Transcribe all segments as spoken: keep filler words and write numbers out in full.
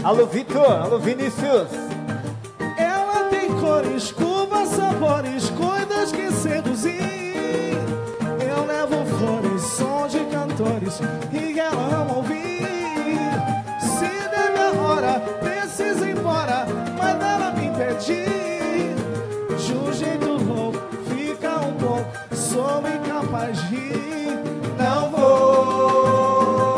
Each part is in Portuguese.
Alô, Vitor, alô, Vinícius. Ela tem cores, curvas, sabores, coisas que seduzir. Eu levo flores, som de cantores e ela ama ouvir. Se der minha hora, preciso ir embora, mas ela me impedir. De um jeito louco, fica um pouco, sou incapaz de ir. Não vou.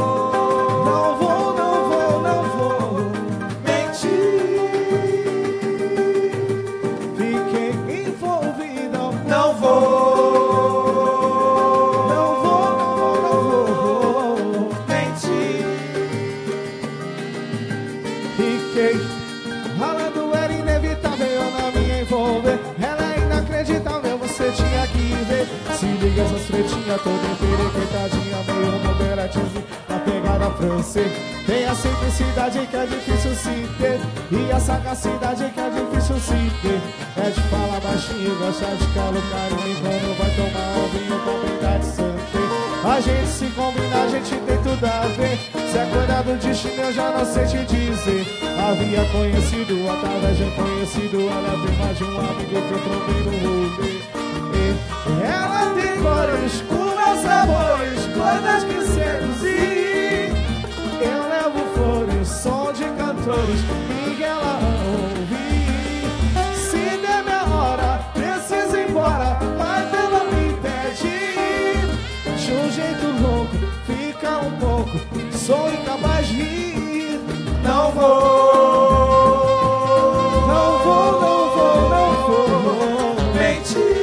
Se liga essas pretinhas toda emperequetadinha, meio moderatinho, na pegada francês. Tem a simplicidade que é difícil se ter, e a sagacidade que é difícil se ter. É de falar baixinho, gostar de calo, carinho, quando vai tomar um vinho com verdade sangue. A gente se combina, a gente tem tudo a ver. Se é coisa do destino eu já não sei te dizer. Havia conhecido, através de um conhecido, ela tem mais de um amigo que eu trovei no rolê. Ela tem cores, curvas, sabores, coisas que seduzir. Eu levo flores, som de cantores e ela ouvir. Se der minha hora, preciso ir embora, mas ela me impede. De um jeito louco, fica um pouco, sou incapaz de ir. Não vou, não vou, não vou, não vou mentir.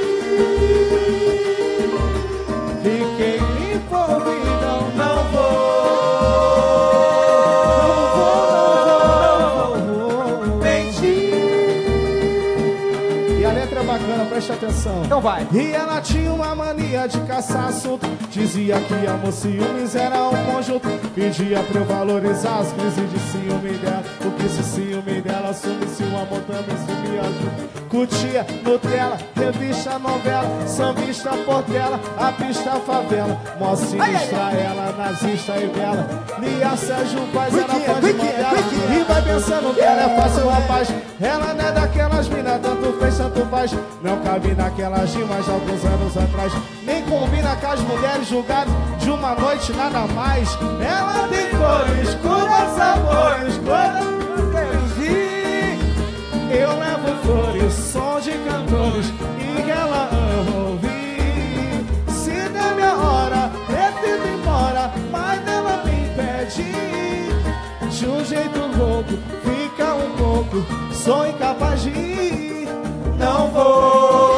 Fiquei envolvido, não vou, não vou, não vou mentir. E a letra é bacana, presta atenção. Então vai. E ela tinha uma mania de caçar assunto. Dizia que amor, ciúmes era um conjunto. Pedia pra eu valorizar as crises de ciúme dela. Porque se ciúme dela sumisse, o amor também sumia junto. Curtia Nutella, revista, novela, sambista, portela, a pista, favela. Mó sinistra ela, nazista e bela. Lia Sérgio Vaz era fã de novela. E vai pensando que ela é fácil, rapaz. Ela não é daquelas minas, tanto fez, tanto faz. Não cabe naquelas rimas de alguns anos atrás. Nem combina com as mulheres julgadas de uma noite, nada mais. Ela tem cores, curvas, sabores, coisas que seduzir. Eu levo flores, som de cantores e ela ama ouvir. Se der minha hora, preciso ir embora, mas ela me impede. De um jeito louco, fica um pouco, sou incapaz de ir. Não vou.